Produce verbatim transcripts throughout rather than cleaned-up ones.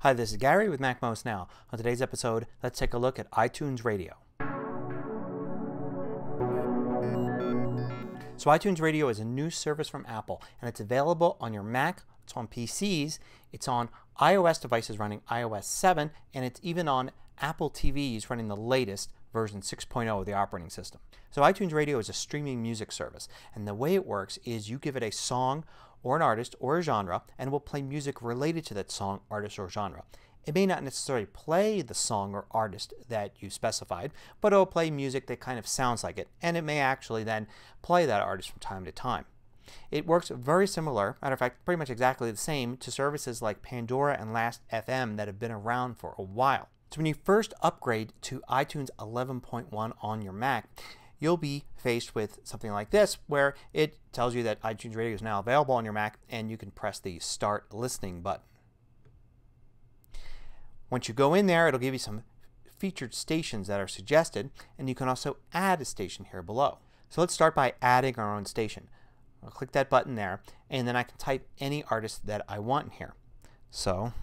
Hi, this is Gary with MacMost Now. On today's episode, let's take a look at iTunes Radio. So iTunes Radio is a new service from Apple, and it's available on your Mac, it's on P Cs, it's on iOS devices running i O S seven, and it's even on Apple T Vs running the latest version six point oh of the operating system. So iTunes Radio is a streaming music service, and the way it works is you give it a song or an artist or a genre, and it will play music related to that song, artist, or genre. It may not necessarily play the song or artist that you specified, but it will play music that kind of sounds like it, and it may actually then play that artist from time to time. It works very similar, matter of fact pretty much exactly the same, to services like Pandora and Last F M that have been around for a while. So when you first upgrade to iTunes eleven point one on your Mac, you'll be faced with something like this, where it tells you that iTunes Radio is now available on your Mac, and you can press the Start Listening button. Once you go in there, it'll give you some featured stations that are suggested, and you can also add a station here below. So let's start by adding our own station. I'll click that button there, and then I can type any artist that I want in here. So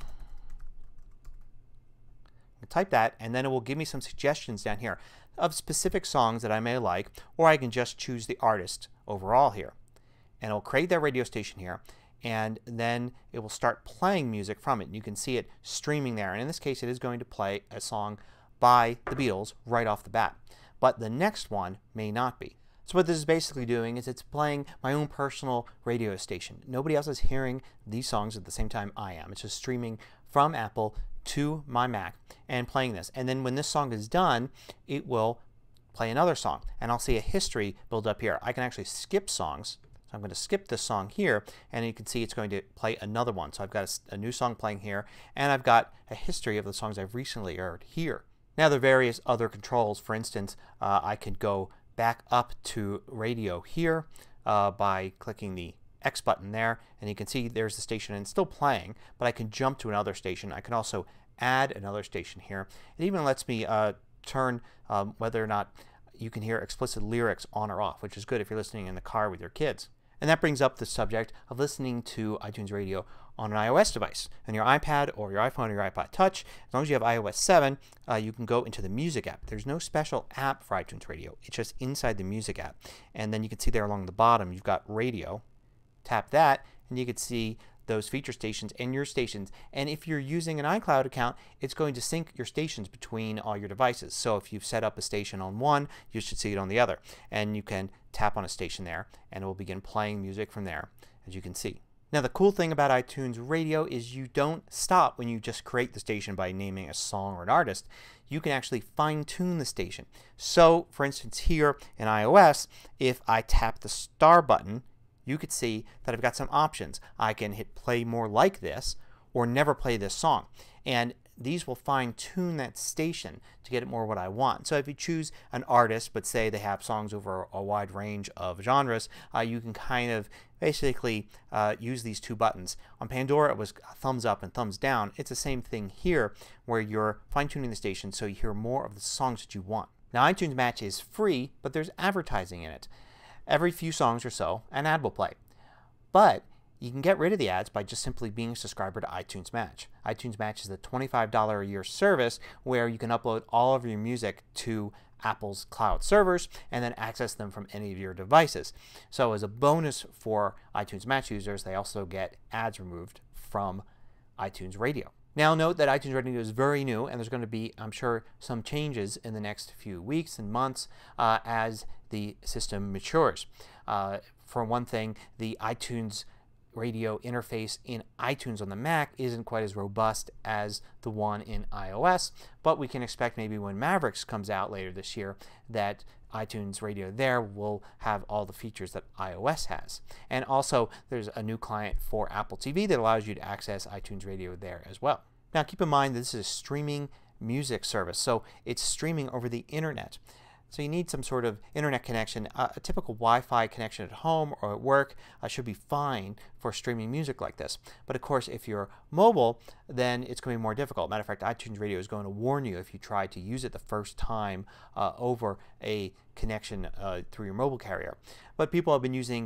I type that, and then it will give me some suggestions down here of specific songs that I may like, or I can just choose the artist overall here. And it will create that radio station here, and then it will start playing music from it. And you can see it streaming there, and in this case it is going to play a song by the Beatles right off the bat. But the next one may not be. So what this is basically doing is it's playing my own personal radio station. Nobody else is hearing these songs at the same time I am. It's just streaming from Apple to my Mac and playing this. And then when this song is done, it will play another song, and I'll see a history build up here. I can actually skip songs. So I'm going to skip this song here, and you can see it's going to play another one. So I've got a, a new song playing here, and I've got a history of the songs I've recently heard here. Now there are various other controls. For instance, uh, I could go back up to radio here uh, by clicking the X button there, and you can see there's the station and it's still playing, but I can jump to another station. I can also add another station here. It even lets me uh, turn um, whether or not you can hear explicit lyrics on or off, which is good if you're listening in the car with your kids. And that brings up the subject of listening to iTunes Radio on an iOS device. On your iPad or your iPhone or your iPod Touch, as long as you have i O S seven, uh, you can go into the Music app. There's no special app for iTunes Radio. It's just inside the Music app. And then you can see there along the bottom you've got Radio. Tap that, and you can see those feature stations and your stations. And if you're using an iCloud account, it's going to sync your stations between all your devices. So if you've set up a station on one, you should see it on the other. And you can tap on a station there, and it will begin playing music from there, as you can see. Now the cool thing about iTunes Radio is you don't stop when you just create the station by naming a song or an artist. You can actually fine tune the station. So for instance here in iOS, if I tap the star button, you could see that I've got some options. I can hit play more like this or never play this song. And these will fine tune that station to get it more what I want. So if you choose an artist, but say they have songs over a wide range of genres, uh, you can kind of basically uh, use these two buttons. On Pandora it was thumbs up and thumbs down. It's the same thing here where you're fine tuning the station so you hear more of the songs that you want. Now iTunes Match is free, but there's advertising in it. Every few songs or so an ad will play. But you can get rid of the ads by just simply being a subscriber to iTunes Match. iTunes Match is a twenty-five dollars a year service where you can upload all of your music to Apple's cloud servers and then access them from any of your devices. So as a bonus for iTunes Match users, they also get ads removed from iTunes Radio. Now note that iTunes Radio is very new, and there's going to be, I'm sure, some changes in the next few weeks and months uh, as the system matures. Uh, for one thing, the iTunes Radio interface in iTunes on the Mac isn't quite as robust as the one in iOS, but we can expect maybe when Mavericks comes out later this year that iTunes Radio there will have all the features that iOS has. And also there's a new client for Apple T V that allows you to access iTunes Radio there as well. Now keep in mind this is a streaming music service, so it's streaming over the internet. So you need some sort of internet connection. Uh, a typical Wi-Fi connection at home or at work uh, should be fine for streaming music like this. But of course if you're mobile, then it's going to be more difficult. Matter of fact, iTunes Radio is going to warn you if you try to use it the first time uh, over a connection uh, through your mobile carrier. But people have been using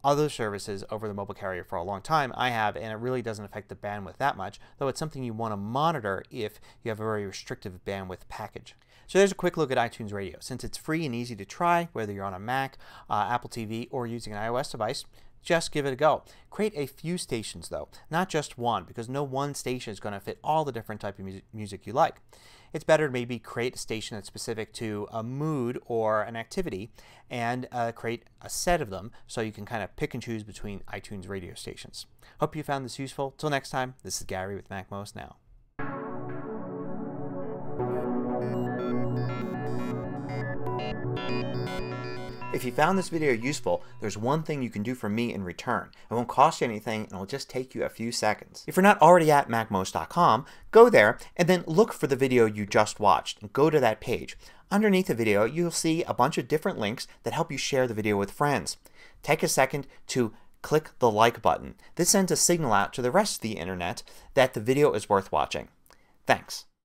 other services over the mobile carrier for a long time. I have, and it really doesn't affect the bandwidth that much, though it's something you want to monitor if you have a very restrictive bandwidth package. So there's a quick look at iTunes Radio. Since it's free and easy to try, whether you're on a Mac, uh, Apple T V, or using an iOS device, just give it a go. Create a few stations though, not just one, because no one station is going to fit all the different type of music, music you like. It's better to maybe create a station that's specific to a mood or an activity and uh, create a set of them so you can kind of pick and choose between iTunes radio stations. Hope you found this useful. Till next time, this is Gary with MacMost Now. If you found this video useful, there's one thing you can do for me in return. It won't cost you anything and it'll just take you a few seconds. If you're not already at Mac Most dot com, go there and then look for the video you just watched and go to that page. Underneath the video you'll see a bunch of different links that help you share the video with friends. Take a second to click the like button. This sends a signal out to the rest of the internet that the video is worth watching. Thanks.